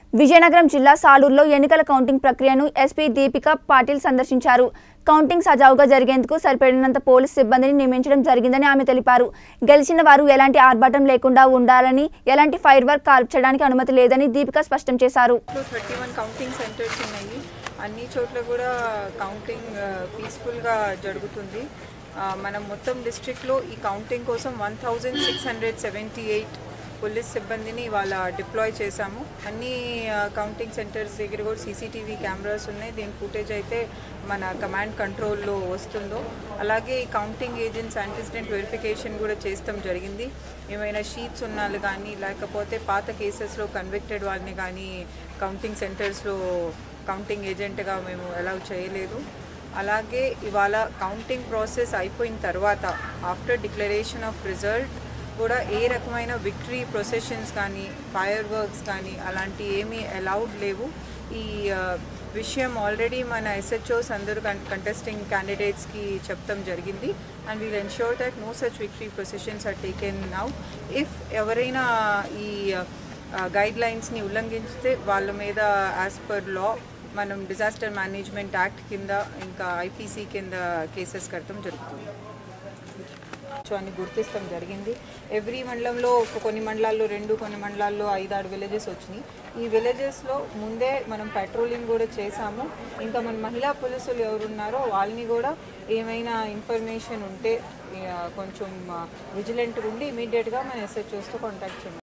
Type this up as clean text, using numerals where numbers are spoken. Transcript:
విజయనగరం జిల్లా సాలూరులో ఎన్నికల కౌంటింగ్ ప్రక్రియను ఎస్పీ దీపిక పాటిల్ సందర్శించారు. కౌంటింగ్ సజావుగా జరిగేందుకు సరిపడినంత పోలీసు సిబ్బందిని నియమించడం జరిగిందని ఆమె తెలిపారు. గెలిచిన వారు ఎలాంటి ఆర్భాటం లేకుండా ఉండాలని, ఎలాంటి ఫైర్ వర్క్ కాల్చడానికి అనుమతి లేదని దీపిక స్పష్టం చేశారు. 31 కౌంటింగ్ సెంటర్స్ ఉన్నాయి. అన్ని చోట్ల కూడా కౌంటింగ్ పీస్ఫుల్గా జరుగుతుంది. మనం మొత్తం డిస్ట్రిక్ట్లో ఈ కౌంటింగ్ కోసం 1678 పోలీస్ సిబ్బందిని ఇవాళ డిప్లాయ్ చేశాము. అన్ని కౌంటింగ్ సెంటర్స్ దగ్గర కూడా సీసీటీవీ కెమెరాస్ ఉన్నాయి. దీని ఫుటేజ్ అయితే మన కమాండ్ కంట్రోల్లో వస్తుందో, అలాగే ఈ కౌంటింగ్ ఏజెంట్స్ యాంటిసిడెంట్ వెరిఫికేషన్ కూడా చేస్తాం జరిగింది. ఏమైనా షీట్స్ ఉన్న వాళ్ళు కానీ, లేకపోతే పాత కేసెస్లో కన్విక్టెడ్ వాళ్ళని కానీ కౌంటింగ్ సెంటర్స్లో కౌంటింగ్ ఏజెంట్గా మేము అలౌ చేయలేదు. అలాగే ఇవాళ కౌంటింగ్ ప్రాసెస్ అయిపోయిన తర్వాత ఆఫ్టర్ డిక్లరేషన్ ఆఫ్ రిజల్ట్ కూడా ఏ రకమైన విక్టరీ ప్రొసెషన్స్ కానీ, ఫైర్ వర్క్స్ కానీ అలాంటి ఏమీ అలౌడ్ లేవు. ఈ విషయం ఆల్రెడీ మన ఎస్హెచ్ఓస్ అందరూ కంటెస్టింగ్ క్యాండిడేట్స్కి చెప్తాం జరిగింది. And we'll ensure that no such victory processions are taken out. If ఎవరైనా ఈ గైడ్ లైన్స్ని ఉల్లంఘించితే వాళ్ళ మీద యాజ్ పర్ లా మనం డిజాస్టర్ మేనేజ్మెంట్ యాక్ట్ కింద, ఇంకా ఐపీసీ కింద కేసెస్ కట్టడం జరుగుతుంది. అని గుర్తిస్తాం జరిగింది. ఎవ్రీ మండలంలో కొన్ని మండలాల్లో 2, కొన్ని మండలాల్లో 5-6 విలేజెస్ వచ్చినాయి. ఈ విలేజెస్లో ముందే మనం పెట్రోలింగ్ కూడా చేశాము. ఇంకా మన మహిళా పోలీసులు ఎవరున్నారో వాళ్ళని కూడా ఏమైనా ఇన్ఫర్మేషన్ ఉంటే కొంచెం విజిలెంట్గా ఉండి ఇమీడియట్గా మన ఎస్హెచ్ఓస్తో కాంటాక్ట్ చేయండి.